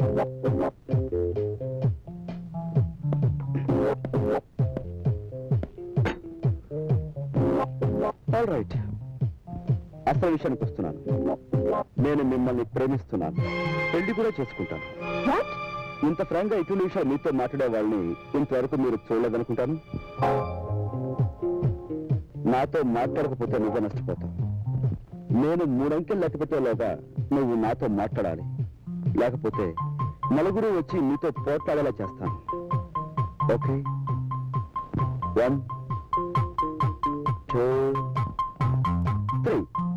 All right, అసలు విషయానికి వస్తున్నాను. నేను మిమ్మల్ని ప్రేమిస్తున్నాను, పెళ్లి కూడా చేసుకుంటాను. ఇంత ఫ్రాంక్ గా ఇటువంటి విషయాలు మీతో మాట్లాడే వాళ్ళని ఇంతవరకు మీరు చూడలేదనుకుంటాను. నాతో మాట్లాడకపోతే నువ్వు నష్టపోతావు. నేను 3 అంకెలు లెక్క పెట్టేలోగా నువ్వు నాతో మాట్లాడాలి, లేకపోతే నలుగురు వచ్చి నీతో పోట్లాడేలా చేస్తాను. ఓకే? 1 2 3.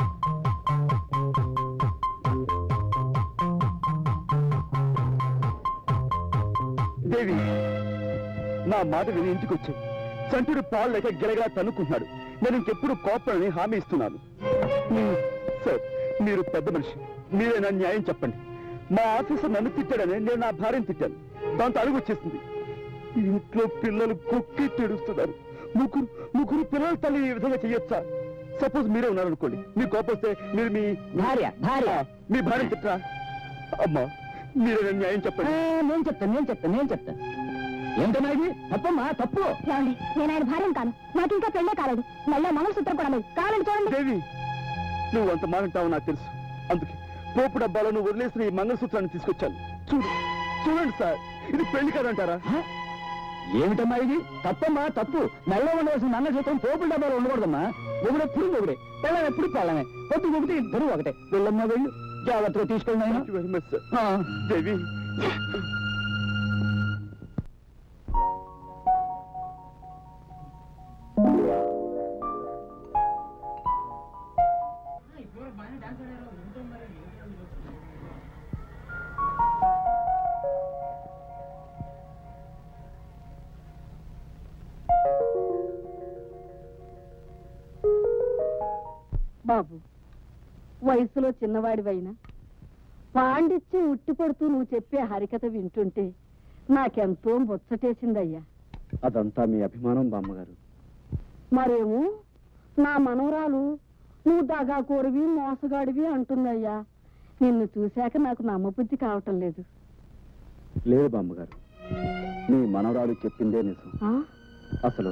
దేవి, నా మాట విని ఇంటికి వచ్చి సంటుడు పాలు లేక గిలగలా తన్నుకుంటున్నాడు. నేను ఇంకెప్పుడు కోపడని హామీ ఇస్తున్నాను. సార్, మీరు పెద్ద మనిషి, మీరే నా న్యాయం చెప్పండి. మా ఆఫీసర్ నన్ను తిట్టాడని నేను నా భార్యను తిట్టాను. దాంతో అడుగు వచ్చేసింది. ఇంట్లో పిల్లలు కుక్కి తెడుస్తున్నారు. ముగ్గురు పిల్లల తల్లి ఈ విధంగా చెయ్యొచ్చా? సపోజ్ మీరే ఉన్నారనుకోండి, మీ కోపం వస్తే మీరు మీ మీ భార్య తిట్టరా? అమ్మా, మీరే నా న్యాయం చెప్పండి. నేను చెప్తాను. ఏంటన్నా ఇది? తప్పమ్మా, తప్పు. నేను ఆయన భార్యం కాను, నాకు ఇంకా పెళ్ళే కాలేదు. మళ్ళీ మంగళసూత్రం కూడా లేదు. కావాలని చూడండి. దేవి, నువ్వు అంత మానంటావు నాకు తెలుసు. అందుకే పోపు డబ్బాలో నువ్వు వదిలేసిన ఈ మంగళసూత్రాన్ని తీసుకొచ్చాను. చూడండి సార్, ఇది పెళ్లి కాదంటారా? ఏమిటమ్మా ఇది? తప్పమ్మా, తప్పు. నెలలో ఉండవలసిన మంగళసూత్రం పోపుల డబ్బాలో ఉండకూడదమ్మా. ఒకడెప్పుడు ఒకడే, పెళ్ళం ఎప్పుడు పెళ్ళమే. పొద్దు ఒకటి, ఇద్దరు ఒకటే. వెళ్ళమ్మా, వెళ్ళు. జాగ్రత్తగా తీసుకెళ్ళి. దేవి, బాబు, వయసులో చిన్నవాడివైనా పాండిత్యం ఉట్టిపడుతూ నువ్వు చెప్పే హరికథ వింటుంటే నాకెంతో ముచ్చటేసిందయ్యా. అదంతా మీ అభిమానం బామ్మగారు. మరేమో నా మనవరాలు నువ్వు దగాకోరివి, మోసగాడివి అంటుందయ్యా. నిన్ను చూశాక నాకు నమ్మబుద్ధి కావటం లేదు. లేదు బామ్మగారు, మీ మనవరాలు చెప్పిందే నిజం. అసలు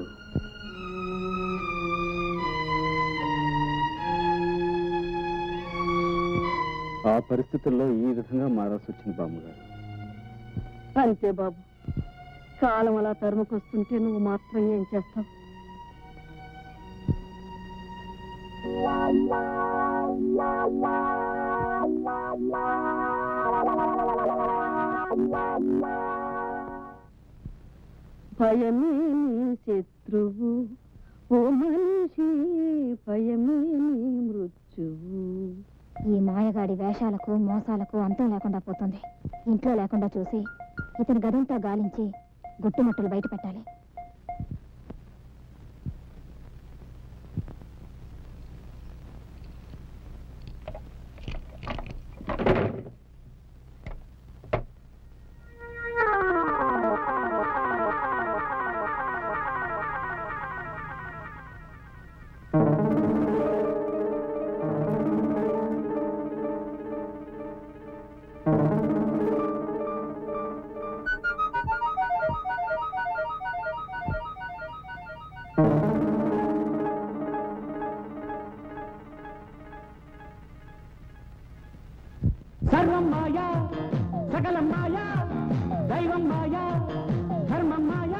ఆ పరిస్థితుల్లో ఈ విధంగా మారాల్సి వచ్చింది బామ్మగారు. అంతే బాబు, కాలం అలా తరుముకొస్తుంటే నువ్వు మాత్రం ఏం చేస్తావు? భయమే నీ శత్రువు ఓ మనిషి, భయమే నీ మృత్యువు. ఈ మాయగాడి వేషాలకు మోసాలకు అంతం లేకుండా పోతుంది. ఇంట్లో లేకుండా చూసి ఇతని గదంతా గాలించి గుట్టుమట్టులు బయట పెట్టాలి. సర్వం మాయా, సకలం మాయా, దైవం మాయా, ధర్మం మాయా.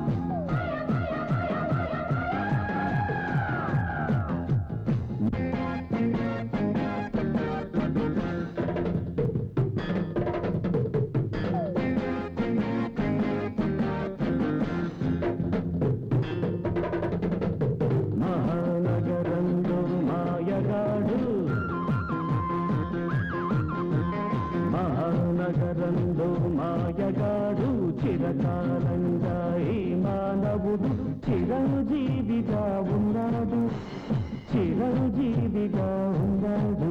మహానగరంలో మాయగాడు, మహానగరంలో మాయగాడు, చిరకాలంగా ఈ మానవుడు చిరంజీవిగా ఉన్నాడు, చిరంజీవిగా ఉన్నాడు.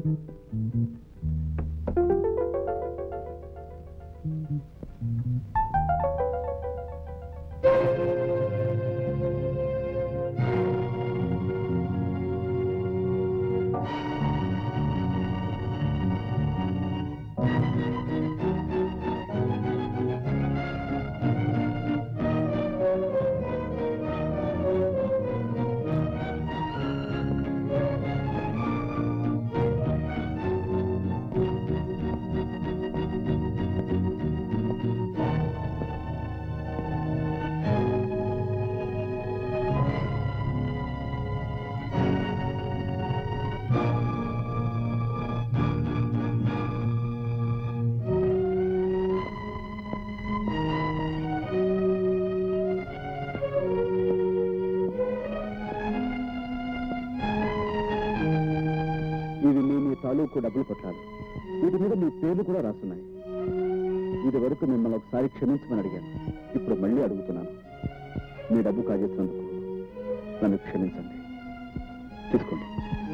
తాలూకు డబ్బులు పట్టాలి. వీటి మీద మీ పేర్లు కూడా రాస్తున్నాయి. ఇది వరకు మిమ్మల్ని ఒకసారి క్షమించమని అడిగాను. ఇప్పుడు మళ్ళీ అడుగుతున్నాను. మీ డబ్బు కాజేసినందుకు నన్ను క్షమించండి. తీసుకోండి.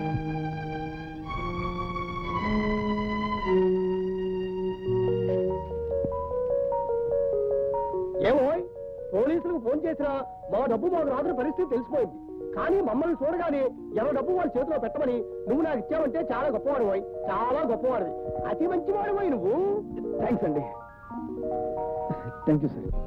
ఏమో పోలీసులకు ఫోన్ చేసినా మా డబ్బు మాకు రాత్రి పరిస్థితి తెలిసిపోయింది. కానీ మమ్మల్ని చూడగానే ఎవరి డబ్బు వాళ్ళ చేతిలో పెట్టమని నువ్వు నాకు ఇచ్చావంటే చాలా గొప్పవాడు పోయి, చాలా గొప్పవాడివి, అతి మంచివాడు పోయి నువ్వు. థ్యాంక్స్ అండి. Thank you sir.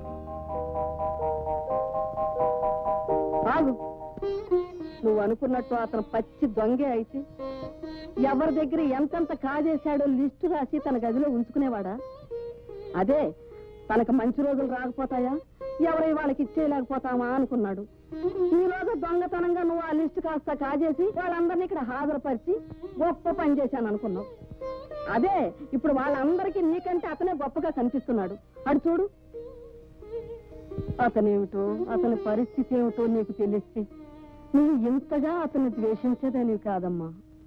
బాగు నువ్వు అనుకున్నట్టు అతను పచ్చి దొంగే అయితే ఎవరి దగ్గర ఎంతెంత కాజేశాడో లిస్టు రాసి తన గదిలో ఉంచుకునేవాడా? అదే తనకు మంచి రోజులు రాకపోతాయా, ఎవరి వాళ్ళకి ఇచ్చేయలేకపోతామా అనుకున్నాడు. ఈ రోజు దొంగతనంగా నువ్వు ఆ లిస్టు కాస్త కాజేసి వాళ్ళందరినీ ఇక్కడ హాజరుపరిచి గొప్ప పని చేశాను అనుకున్నావు. అదే ఇప్పుడు వాళ్ళందరికీ నీకంటే అతనే గొప్పగా కనిపిస్తున్నాడు. అడు చూడు, అతనేమిటో అతని పరిస్థితి ఏమిటో నీకు తెలిస్తే నువ్వు ఇంతగా అతన్ని ద్వేషించేదని కాదమ్మా.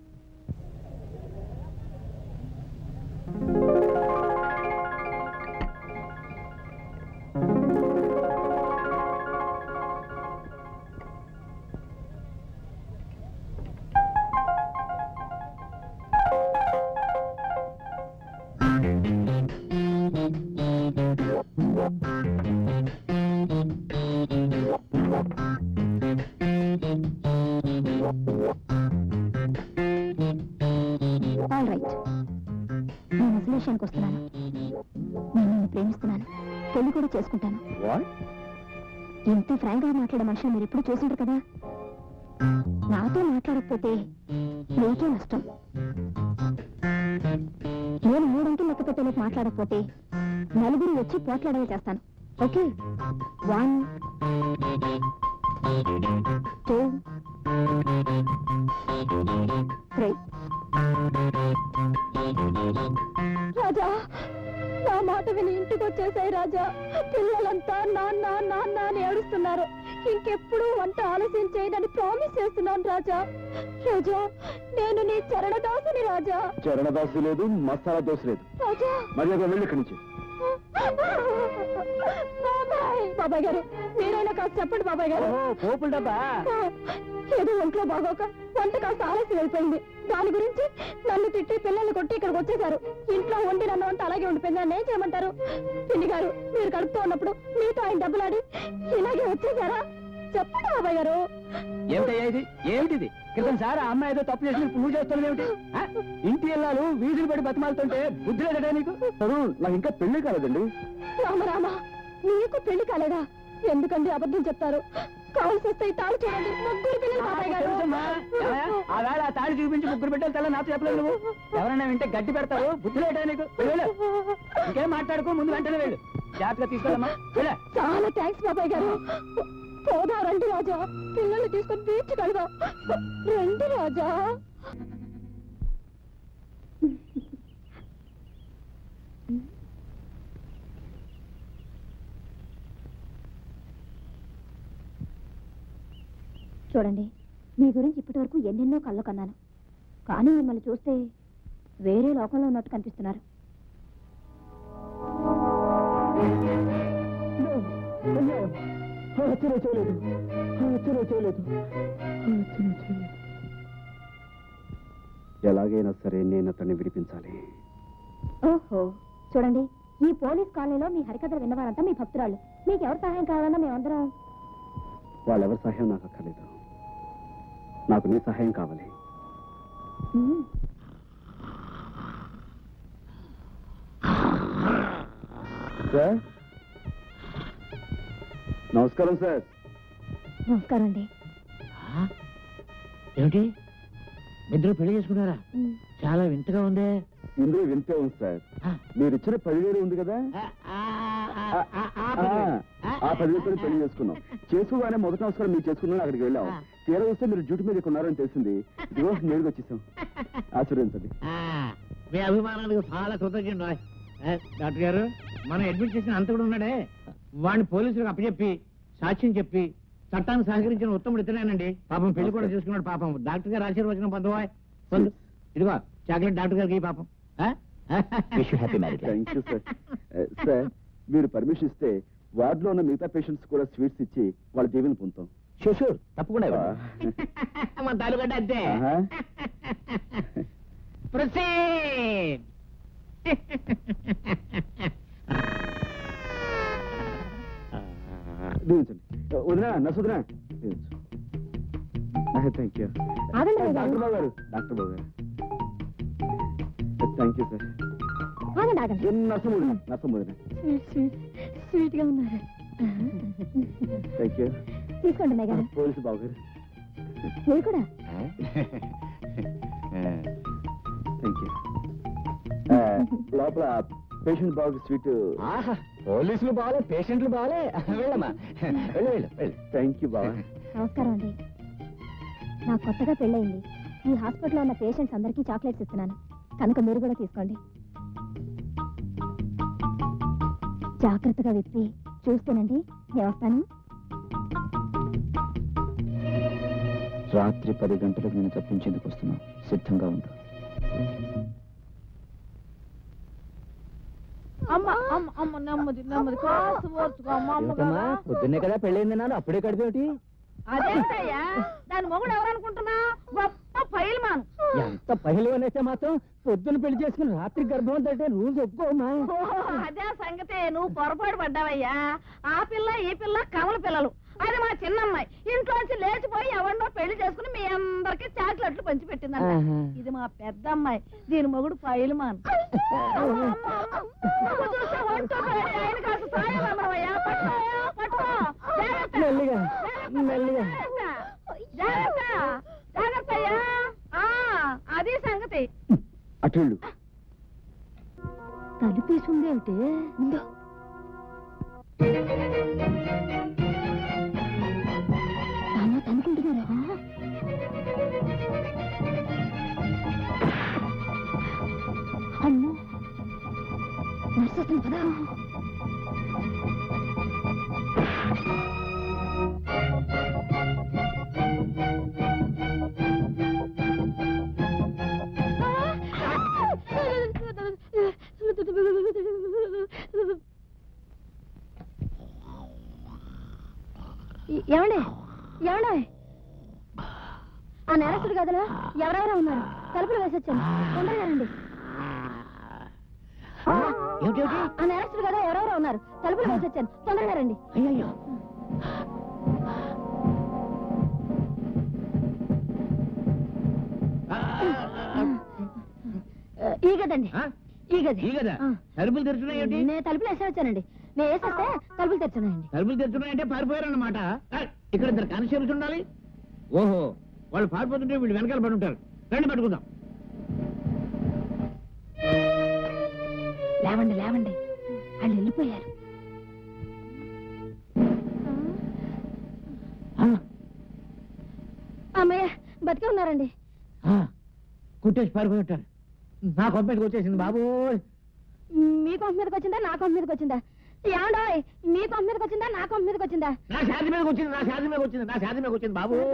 ఆల్ రైట్, నేను విశ్లేషణకు వస్తున్నాను. నేను నిన్ను ప్రేమిస్తున్నాను, పెళ్లి కూడా చేసుకుంటాను. ఇంత ఫ్రాంక్ గా మాట్లాడే మనుషులు మీరు ఎప్పుడు చూసింటారు కదా. నాతో మాట్లాడకపోతే నీకే నష్టం. నేను 3 అంకెలు లెక్క పెట్టేలోపు మాట్లాడకపోతే నలుగురు వచ్చి పోట్లాడమే చేస్తాను. ఓకే, 1 2 3. రాజా, నా మాట విని ఇంటికి వచ్చేసాయి రాజా. పిల్లలంతా నాన్న నాన్న అని ఏడుస్తున్నారు. ఇంకెప్పుడు వంట ఆలస్యం చేయదని ప్రామిస్ చేస్తున్నాను రాజా. రాజా, నేను నీ చరణదాసుని రాజా. చరణదాసు లేదు, మసాలా దోశ లేదు. రాజా, మర్యాద వెళ్ళి ఇక్కడి నుంచి. బాబాయ్ గారు, మీరైనా కాస్త చెప్పండి బాబాయ్ గారు. పోపుల డబ్బా ఏదో ఒంట్లో బాగోక వంట కాస్త ఆలస్యం అయిపోయింది. దాని గురించి నన్ను తిట్టి పిల్లల్ని కొట్టి ఇక్కడికి వచ్చేసారు. ఇంట్లో వండి నన్ను వంట అలాగే ఉండిపోయింది. నన్ను ఏం చేయమంటారు? పిన్ని గారు, మీరు కడుపుతూ ఉన్నప్పుడు మీతో ఆయన డబ్బులాడి ఇలాగే వచ్చేసారా? చెప్పండి బాబాయ్ గారు. ఏమిటయ్యా ఇది? ఏమిటిది? క్రితం సార్ ఆ అమ్మాయి ఏదో తప్పు చేసి నువ్వు చేస్తున్నావు ఏమిటి? ఇంటి ఇల్లాలు వీధులు పడి బతిమాలుతుంటే బుద్ధి లేదట నీకు? నాకు ఇంకా పెళ్లి కాలేదండి. రామరామ, నీకు పెళ్లి కాలేదా? ఎందుకండి అబద్ధం చెప్తారు? కావాల్సి వస్తే ఈ తాళి చూడండి, 3 పిల్లలు బాబాయ్ గారు. ఆ వేళ ఆ తాళి చూపించి 3 బిడ్డలు తెల్ల నాతో చెప్పలేదు నువ్వు. ఎవరైనా వింటే గడ్డి పెడతారు, బుద్ధి లేట నీకు. వెళ్ళు, ఇంకేం మాట్లాడుకో, ముందు వెంటనే వెళ్ళు. జాగ్రత్తగా తీసుకోవాలమ్మా. చాలా థ్యాంక్స్ బాబాయ్ గారు. పోదా రండి రాజా, పిల్లల్ని తీసుకొని బీచ్ కడదాం. రండి రాజా. చూడండి, మీ గురించి ఇప్పటివరకు ఎన్నెన్నో కళ్ళు కన్నాను. కానీ మిమ్మల్ని చూస్తే వేరే లోకంలో ఉన్నట్టు కనిపిస్తున్నారు. ఎలాగైనా సరే నేను అతన్ని విడిపించాలి. ఓహో చూడండి, ఈ పోలీస్ కాలనీలో మీ హరికథలు విన్నవారంతా మీ భక్తురాళ్ళు. మీకు ఎవరు సహాయం కావాలన్నా మేమందరం. వాళ్ళెవరి సహాయం నాకు అక్కర్లేదు. నాకు నీ సహాయం కావాలి. సార్ నమస్కారం. సార్ నమస్కారం అండి. ఏమిటి ఇద్దరు పెళ్లి చేసుకున్నారా? చాలా వింతగా ఉందే. ఇందులో వింతే ఉంది సార్. మీరు ఇచ్చిన 10,000 ఉంది కదా, ఆ 10,000 పెళ్లి చేసుకున్నాం. చేసుకోగానే మొదటి నమస్కారం మీరు చేసుకున్నాను. అక్కడికి వెళ్ళాం. తీరా వస్తే మీరు డ్యూటీ మీద ఉన్నారని తెలిసింది. ఇదిగో నేరుగా వచ్చేసాం. ఆశీర్వదించండి. మీ అభిమానానికి చాలా కృతజ్ఞుడు. డాక్టర్ గారు, మనం అడ్మిట్ చేసిన అంత కూడా ఉన్నాడే, వాడిని పోలీసులకు అప్పచెప్పి సాక్ష్యం చెప్పి చట్టాన్ని సహకరించిన ఉత్తముడు ఇతనేనండి. పాపం పెళ్లి కూడా చేసుకున్నాడు. పాపం డాక్టర్ గారు ఆశీర్వచనం పొందవా. ఇదిగో చాక్లెట్ డాక్టర్ గారికి పాపం. Thank you sir. సార్ మీరు పర్మిషన్ ఇస్తే వార్డులో ఉన్న మిగతా పేషెంట్స్ కూడా స్వీట్స్ ఇచ్చి వాళ్ళ దీవెన పొందుతాం. షూర్ తప్పకుండా మా తాలూగడ్డ అంతే. వదినా నసుదినా. థ్యాంక్ యూ డాక్టర్ బాబు గారు. డాక్టర్ బాబు గారు థ్యాంక్ యూ సార్. నసముదినా స్వీట్ గా ఉన్నారు. Thank you. తీసుకోండి మేఘారు. పోలీసు బాబు గారు మీరు కూడా. Thank you. లోపల పేషెంట్ బాబు స్వీట్. పోలీసులు బాగాలే, పేషెంట్లు బాగాలే. వెళ్ళమ్మా, వెళ్ళు. థ్యాంక్ యూ బాబా. నమస్కారం అండి. నాకు కొత్తగా పెళ్ళయింది. ఈ హాస్పిటల్లో ఉన్న పేషెంట్స్ అందరికీ చాక్లెట్స్ ఇస్తున్నాను, కనుక మీరు కూడా తీసుకోండి. జాగ్రత్తగా విప్పి చూస్తేనండి. నేను వస్తాను. రాత్రి 10 గంటలకు నేను తప్పించేందుకు వస్తున్నాను. సిద్ధంగా ఉండు. పొద్దున్నే కదా పెళ్ళైంది నాన్న, అప్పుడే కడిపేమిటి? అదేంటయ్యా, దాని మొగుడు ఎవరనుకుంటున్నా? గొప్ప పైల్మాన్. ఎంత పహిలు అనేస్తే మాత్రం పొద్దున్న పెళ్లి చేసుకుని రాత్రి గర్భం అంటే రూల్స్ ఒప్పుకోమా? అదే సంగతే, నువ్వు పొరపాటు పడ్డావయ్యా. ఆ పిల్ల ఈ పిల్ల కమల పిల్లలు. అది మా చిన్నమ్మాయి ఇంట్లోంచి లేచిపోయి ఎవరినో పెళ్లి చేసుకుని మీ అందరికి చాక్లెట్లు పంచి పెట్టిందంట. ఇది మా పెద్ద అమ్మాయి, దీని మొగుడు పైల్మాన్. అది సంగతి. అటెళ్ళు. తలుపేసింది ఏమిటి? ఉందో అనుకుంటున్నారా? అమ్మో, నర్స్ వస్తుంది కదా. ఏమండి ఏమండి, ఆ నేరస్తుడు గదిలో ఎవరెవరో ఉన్నారు. తలుపులు వేసొచ్చాను, తొందరగా రండి. ఆ నేరస్తుడు గదిలో ఎవరెవరో ఉన్నారు. తలుపులు వేసొచ్చాను, తొందరగా రండి. అయ్యో, ఈ గదండి, ఈ గది. ఈ గదా? తలుపులు తెరుచున్నాయేంటి? నేను తలుపులు వేసే వచ్చానండి. నేను వేసేస్తే తలుపులు తెరుచున్నాయండి. తలుపులు తెరుచున్నాయంటే పారిపోయారన్నమాట. ఇక్కడ 2 కానిస్టేబుల్స్ ఉండాలి. ఓహో, వాళ్ళు పారిపోతుంటే వీళ్ళు వెనకాల పడి ఉంటారు. రండి పట్టుకుందాం. లేవండి లేవండి, వాళ్ళు వెళ్ళిపోయారు. అమ్మయ్య, బతికే ఉన్నారండి. కుట్టేసి పారిపోయి నా కొంప మీదకి వచ్చేసింది బాబు. మీ కొంప మీదకి వచ్చిందా నా కొంప మీదకి వచ్చిందా? ఏమండోయ్, మీ కొంప మీదకి వచ్చిందా నా కొంప మీదకి వచ్చిందా? నా శాంతి మీదకి వచ్చింది, నా శాంతి మీదకి వచ్చింది, నా శాంతి మీదకి వచ్చింది బాబు.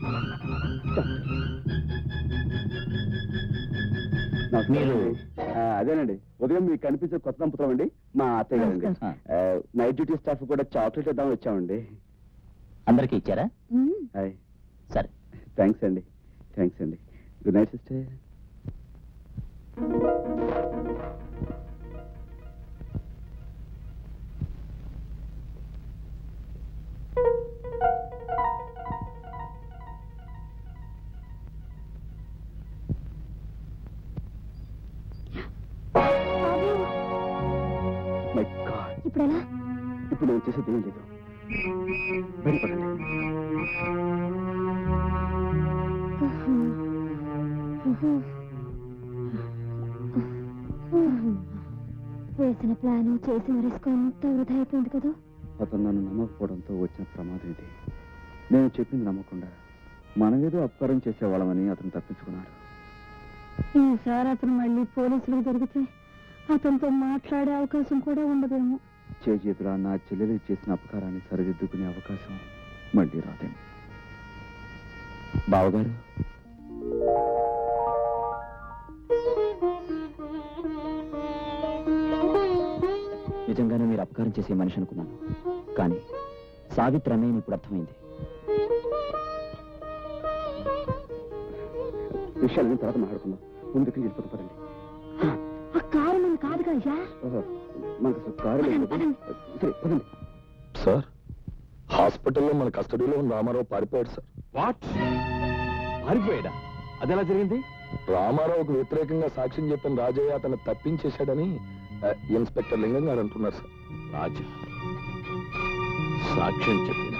మీరు అదేనండి ఉదయం మీకు కనిపించే కొత్త దంపతులం అండి మా అత్తయ్య గారండి. నైట్ డ్యూటీ స్టాఫ్ కూడా చాక్లెట్ ఇద్దామని వచ్చామండి. అందరికి ఇచ్చారా? హాయ్. సరే, థ్యాంక్స్ అండి. Good night sister. My god, ఇప్పుడెలా? ఇప్పుడు నేను చేసేది ఏం లేదు. బయటపడండి. వేసిన ప్లాను చేసిన రిస్క్ అంతా వృధా అయిపోయింది కదా. అతను నన్ను నమ్మకపోవడంతో వచ్చిన ప్రమాదం ఇది. నేను చెప్పింది నమ్మకుండా మనమేదో అపకారం చేసేవాళ్ళమని అతను తప్పించుకున్నాడు. ఈసారి అతను మళ్ళీ పోలీసులకు దొరికితే అతనితో మాట్లాడే అవకాశం కూడా ఉండదేమో. చేతులా నా చెల్లెలు చేసిన అపకారాన్ని సరిదిద్దుకునే అవకాశం మళ్ళీ రాదేమో. బావగారు, నిజంగానే మీరు అపకారం చేసే మనిషి అనుకున్నాను, కానీ సావిత్రి అన్నయ్యని ఇప్పుడు అర్థమైంది. విషయాలని తర్వాత మాట్లాడుకుందాం. ముందుకు వెళ్ళిపోతూ పదండి. ఆ కారు మనం కాదు కదా. మనకు అసలు కారు లేదు. సరే పదండి. సార్, హాస్పిటల్లో మన కస్టడీలో ఉన్న రామారావు పారిపోయాడు సార్. వాట్? పారిపోయాడా? అదెలా జరిగింది? రామారావుకు వ్యతిరేకంగా సాక్ష్యం చెప్పిన రాజయ్య అతను తప్పించేశాడని ఇన్స్పెక్టర్ లింగం గారు అంటున్నారు సార్. రాజా సాక్ష్యం చెప్పిన